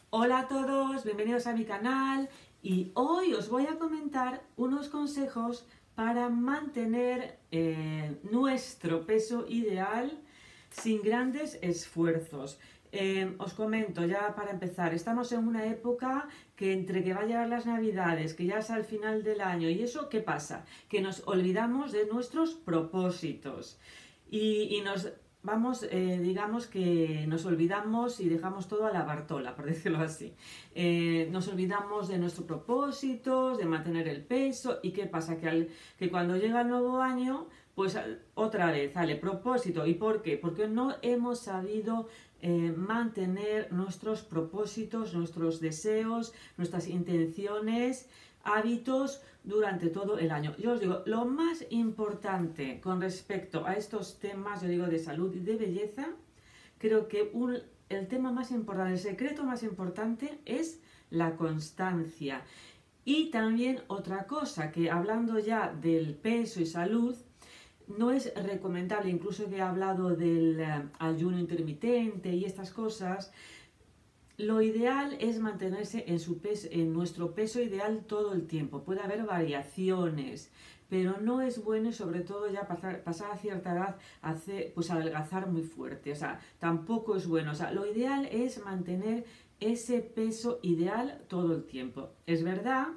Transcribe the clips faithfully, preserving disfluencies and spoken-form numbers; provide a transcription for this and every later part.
Hola a todos, bienvenidos a mi canal y hoy os voy a comentar unos consejos para mantener eh, nuestro peso ideal sin grandes esfuerzos. Eh, os comento ya para empezar, estamos en una época que entre que va a llegar las navidades, que ya es al final del año y eso, ¿qué pasa? Que nos olvidamos de nuestros propósitos y, y nos vamos, eh, digamos que nos olvidamos y dejamos todo a la Bartola, por decirlo así. Eh, nos olvidamos de nuestros propósitos, de mantener el peso. ¿Y qué pasa? Que, al, que cuando llega el nuevo año, pues otra vez, sale propósito. ¿Y por qué? Porque no hemos sabido eh, mantener nuestros propósitos, nuestros deseos, nuestras intenciones, hábitos durante todo el año. Yo os digo, lo más importante con respecto a estos temas, yo digo, de salud y de belleza, creo que un, el tema más importante, el secreto más importante es la constancia. Y también otra cosa, que hablando ya del peso y salud, no es recomendable, incluso que he hablado del uh, ayuno intermitente y estas cosas, lo ideal es mantenerse en, su peso, en nuestro peso ideal todo el tiempo. Puede haber variaciones, pero no es bueno, sobre todo ya pasar, pasar a cierta edad, hacer, pues adelgazar muy fuerte. O sea, tampoco es bueno. O sea, lo ideal es mantener ese peso ideal todo el tiempo. Es verdad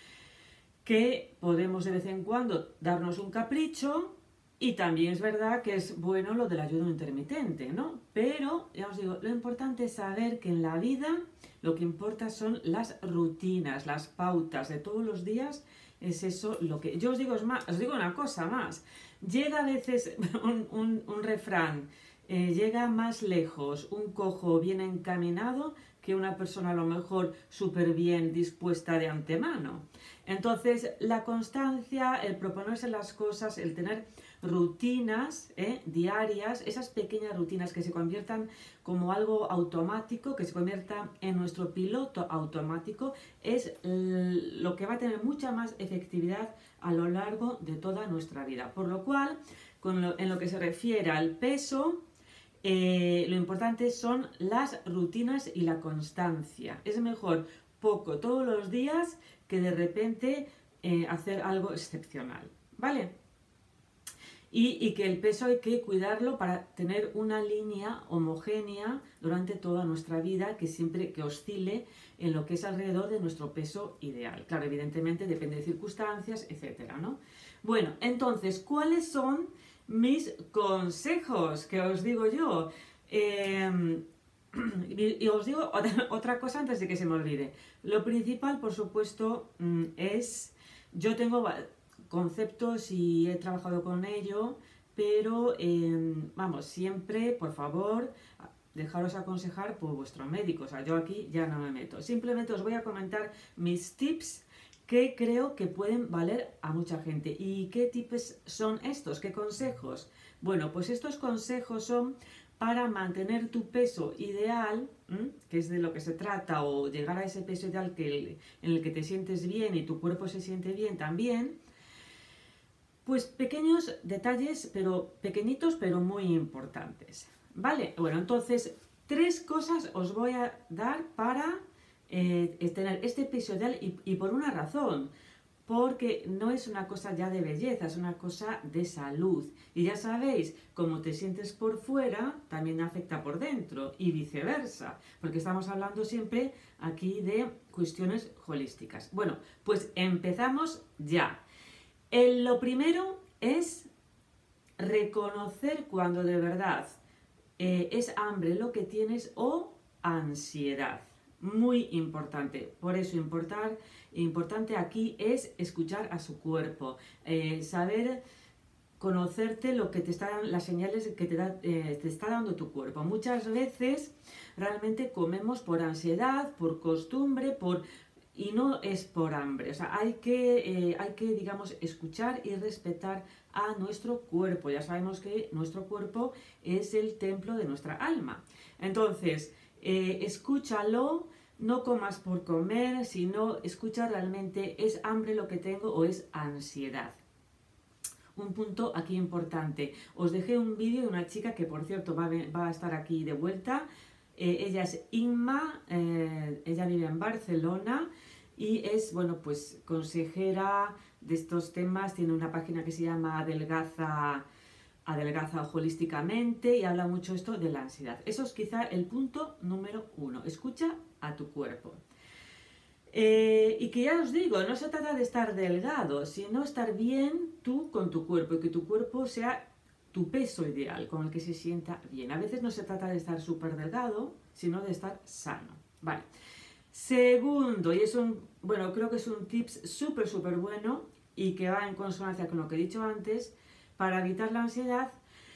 que podemos de vez en cuando darnos un capricho. Y también es verdad que es bueno lo del ayuno intermitente, ¿no? Pero, ya os digo, lo importante es saber que en la vida lo que importa son las rutinas, las pautas de todos los días. Es eso lo que... Yo os digo, es más, os digo una cosa más. Llega a veces un, un, un refrán, eh, llega más lejos un cojo bien encaminado que una persona a lo mejor súper bien dispuesta de antemano. Entonces, la constancia, el proponerse las cosas, el tener rutinas eh, diarias, esas pequeñas rutinas que se conviertan como algo automático, que se convierta en nuestro piloto automático, es lo que va a tener mucha más efectividad a lo largo de toda nuestra vida. Por lo cual, con lo, en lo que se refiere al peso, eh, lo importante son las rutinas y la constancia. Es mejor poco todos los días que de repente eh, hacer algo excepcional, ¿vale? Y, y que el peso hay que cuidarlo para tener una línea homogénea durante toda nuestra vida que siempre que oscile en lo que es alrededor de nuestro peso ideal. Claro, evidentemente depende de circunstancias, etcétera, ¿no? Bueno, entonces, ¿cuáles son mis consejos que os digo yo? Eh, y os digo otra cosa antes de que se me olvide. Lo principal, por supuesto, es... Yo tengo conceptos y he trabajado con ello, pero eh, vamos, siempre, por favor, dejaros aconsejar por vuestro médico. O sea, yo aquí ya no me meto. Simplemente os voy a comentar mis tips que creo que pueden valer a mucha gente. ¿Y qué tips son estos? ¿Qué consejos? Bueno, pues estos consejos son para mantener tu peso ideal, ¿m? que es de lo que se trata, o llegar a ese peso ideal que, en el que te sientes bien y tu cuerpo se siente bien también. Pues pequeños detalles, pero pequeñitos, pero muy importantes. ¿Vale? Bueno, entonces, tres cosas os voy a dar para eh, tener este peso ideal y, y por una razón. Porque no es una cosa ya de belleza, es una cosa de salud. Y ya sabéis, como te sientes por fuera, también afecta por dentro y viceversa. Porque estamos hablando siempre aquí de cuestiones holísticas. Bueno, pues empezamos ya. El, lo primero es reconocer cuando de verdad eh, es hambre lo que tienes o ansiedad. Muy importante. Por eso importar, importante aquí es escuchar a su cuerpo, eh, saber conocerte lo que te están las señales que te, da, eh, te está dando tu cuerpo. Muchas veces realmente comemos por ansiedad, por costumbre, por y no es por hambre. O sea, hay que, eh, hay que, digamos, escuchar y respetar a nuestro cuerpo. Ya sabemos que nuestro cuerpo es el templo de nuestra alma. Entonces, eh, escúchalo, no comas por comer, sino escucha realmente, ¿es hambre lo que tengo o es ansiedad? Un punto aquí importante. Os dejé un vídeo de una chica que, por cierto, va a, va a estar aquí de vuelta. Eh, ella es Inma, eh, ella vive en Barcelona y es, bueno, pues consejera de estos temas. Tiene una página que se llama Adelgaza, Adelgaza holísticamente, y habla mucho esto de la ansiedad. Eso es quizá el punto número uno. Escucha a tu cuerpo. Eh, y que ya os digo, no se trata de estar delgado, sino estar bien tú con tu cuerpo y que tu cuerpo sea tu peso ideal, con el que se sienta bien. A veces no se trata de estar súper delgado, sino de estar sano. Vale. Segundo, y es un, bueno, creo que es un tips súper, súper bueno y que va en consonancia con lo que he dicho antes, para evitar la ansiedad,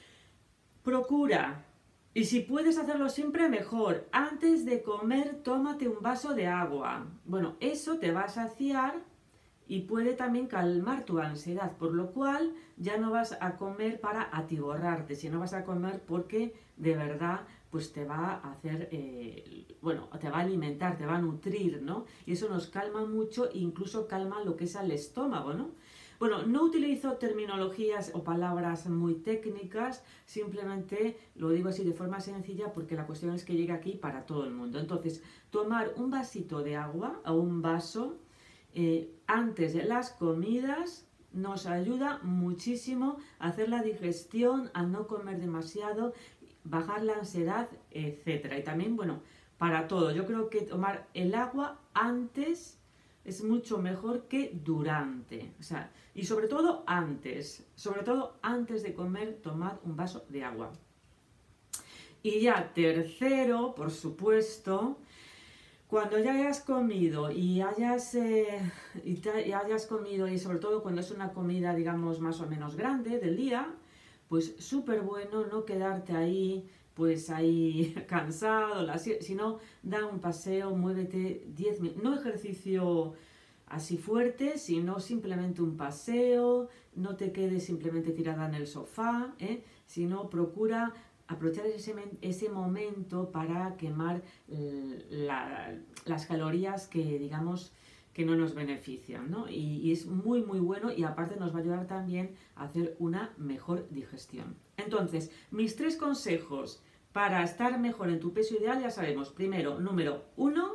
procura, y si puedes hacerlo siempre mejor, antes de comer tómate un vaso de agua. Bueno, eso te va a saciar y puede también calmar tu ansiedad, por lo cual ya no vas a comer para atiborrarte, sino vas a comer porque de verdad pues te va a hacer, eh, bueno, te va a alimentar, te va a nutrir, ¿no? Y eso nos calma mucho e incluso calma lo que es el estómago, ¿no? Bueno, no utilizo terminologías o palabras muy técnicas, simplemente lo digo así de forma sencilla porque la cuestión es que llegue aquí para todo el mundo. Entonces, tomar un vasito de agua o un vaso eh, antes de las comidas nos ayuda muchísimo a hacer la digestión, a no comer demasiado, bajar la ansiedad, etcétera. Y también, bueno, para todo. Yo creo que tomar el agua antes es mucho mejor que durante. O sea, y sobre todo antes. Sobre todo antes de comer, tomad un vaso de agua. Y ya tercero, por supuesto, cuando ya hayas comido y hayas, eh, y, te, y hayas comido, y sobre todo cuando es una comida, digamos, más o menos grande del día, pues súper bueno no quedarte ahí, pues ahí cansado, la, sino da un paseo, muévete diez minutos, no ejercicio así fuerte, sino simplemente un paseo, no te quedes simplemente tirada en el sofá, ¿eh? Sino procura aprovechar ese, ese momento para quemar la, las calorías que, digamos, que no nos benefician, ¿no? Y, y es muy, muy bueno y aparte nos va a ayudar también a hacer una mejor digestión. Entonces, mis tres consejos para estar mejor en tu peso ideal, ya sabemos. Primero, número uno,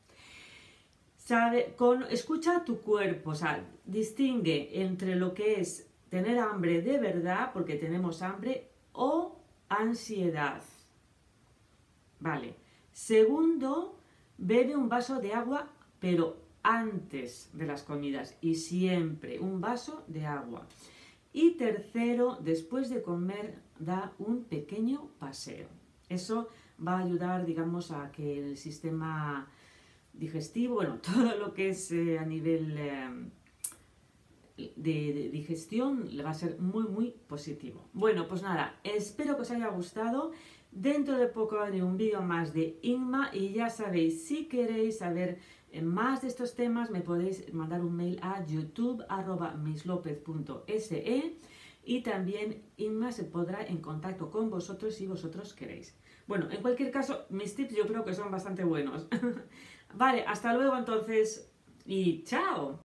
sabe, con, escucha tu cuerpo, o sea, distingue entre lo que es tener hambre de verdad, porque tenemos hambre, o ansiedad. Vale. Segundo, bebe un vaso de agua, pero antes de las comidas y siempre un vaso de agua. Y tercero, después de comer, da un pequeño paseo. Eso va a ayudar, digamos, a que el sistema digestivo, bueno, todo lo que es eh, a nivel eh, de, de digestión le va a ser muy, muy positivo. Bueno, pues nada, espero que os haya gustado. Dentro de poco haré un vídeo más de Inma y ya sabéis, si queréis saber más de estos temas me podéis mandar un mail a youtube arroba mislopez punto se y también Inma se pondrá en contacto con vosotros si vosotros queréis. Bueno, en cualquier caso, mis tips yo creo que son bastante buenos. Vale, hasta luego entonces y chao.